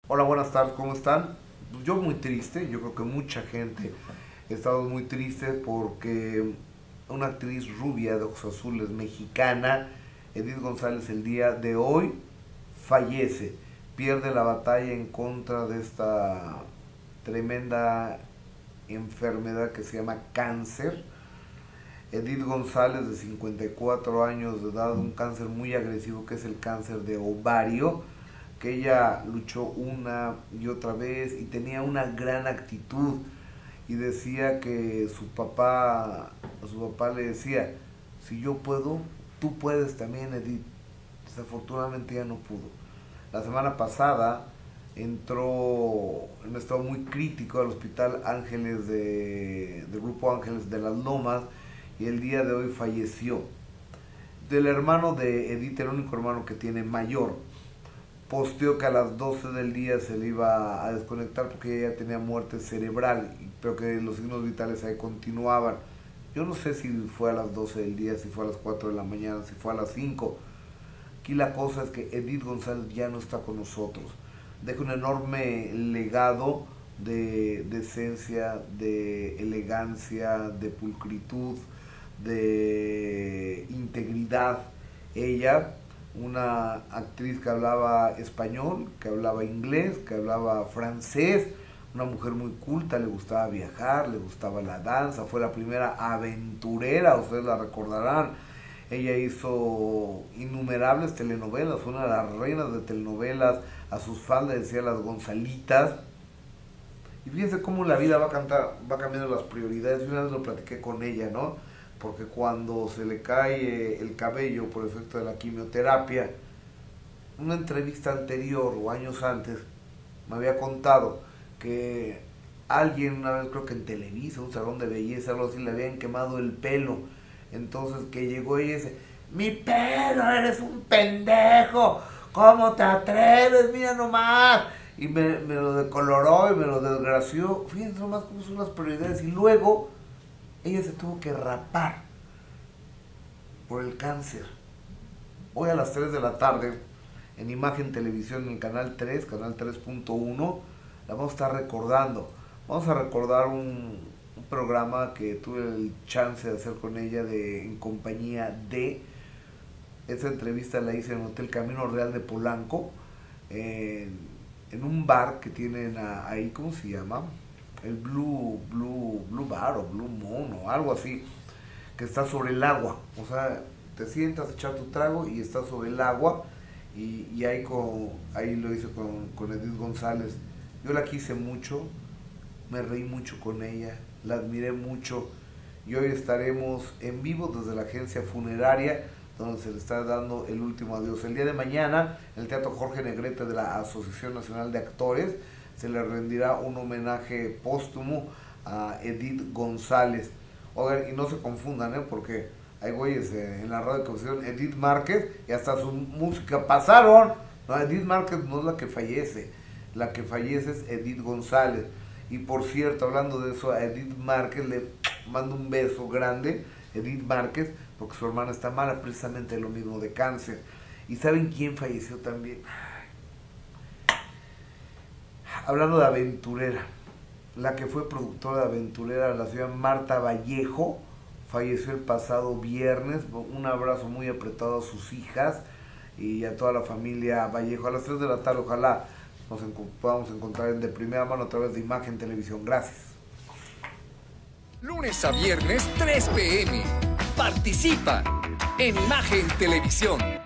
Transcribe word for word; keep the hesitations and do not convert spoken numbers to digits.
Hola, buenas tardes, ¿cómo están? Pues yo muy triste, yo creo que mucha gente ha estado muy triste porque una actriz rubia de ojos azules mexicana, Edith González, el día de hoy fallece, pierde la batalla en contra de esta tremenda enfermedad que se llama cáncer. Edith González, de cincuenta y cuatro años de edad, un cáncer muy agresivo que es el cáncer de ovario, que ella luchó una y otra vez y tenía una gran actitud y decía que su papá, su papá le decía, si yo puedo, tú puedes también, Edith. Desafortunadamente ya no pudo. La semana pasada entró en un estado muy crítico al Hospital Ángeles de, del Grupo Ángeles de las Lomas y el día de hoy falleció. Del hermano de Edith, el único hermano que tiene mayor, posteó que a las doce del día se le iba a desconectar porque ella tenía muerte cerebral, pero que los signos vitales ahí continuaban. Yo no sé si fue a las doce del día, si fue a las cuatro de la mañana, si fue a las cinco. Aquí la cosa es que Edith González ya no está con nosotros. Deja un enorme legado de decencia, de elegancia, de pulcritud, de integridad. Ella, una actriz que hablaba español, que hablaba inglés, que hablaba francés, una mujer muy culta, le gustaba viajar, le gustaba la danza, fue la primera aventurera, ustedes la recordarán. Ella hizo innumerables telenovelas, fue una de las reinas de telenovelas, a sus fans le decía las Gonzalitas. Y fíjense cómo la vida va, a cantar, va cambiando las prioridades. Yo una vez lo platiqué con ella, ¿no? Porque cuando se le cae el cabello por efecto de la quimioterapia, una entrevista anterior o años antes me había contado que alguien una vez, creo que en Televisa, un salón de belleza, algo así, le habían quemado el pelo. Entonces que llegó ella y dice, mi pelo, eres un pendejo, ¿cómo te atreves? Mira nomás. Y me, me lo decoloró y me lo desgració. Fíjense nomás cómo son las prioridades. Y luego ella se tuvo que rapar por el cáncer. Hoy a las tres de la tarde, en Imagen Televisión, en el canal tres, canal tres punto uno, la vamos a estar recordando. Vamos a recordar un, un programa que tuve el chance de hacer con ella de En Compañía de. Esa entrevista la hice en el Hotel Camino Real de Polanco, en, en un bar que tienen ahí, ¿cómo se llama? El Blue, Blue, Blue Bar o Blue Moon o algo así, que está sobre el agua. O sea, te sientas a echar tu trago y estás sobre el agua. Y, y ahí, con, ahí lo hice con, con Edith González. Yo la quise mucho, me reí mucho con ella, la admiré mucho. Y hoy estaremos en vivo desde la agencia funeraria, donde se le está dando el último adiós. El día de mañana, en el Teatro Jorge Negrete de la Asociación Nacional de Actores, se le rendirá un homenaje póstumo a Edith González. Oigan, y no se confundan, ¿eh? Porque hay güeyes eh, en la radio que pusieron Edith Márquez y hasta su música pasaron. No, Edith Márquez no es la que fallece, la que fallece es Edith González. Y por cierto, hablando de eso, a Edith Márquez le mando un beso grande, Edith Márquez, porque su hermana está mala, precisamente lo mismo de cáncer. ¿Y saben quién falleció también? Hablando de aventurera, la que fue productora de Aventurera, la señora Marta Vallejo, falleció el pasado viernes. Un abrazo muy apretado a sus hijas y a toda la familia Vallejo. A las tres de la tarde, ojalá nos podamos encontrar de primera mano a través de Imagen Televisión. Gracias. Lunes a viernes, tres p m Participa en Imagen Televisión.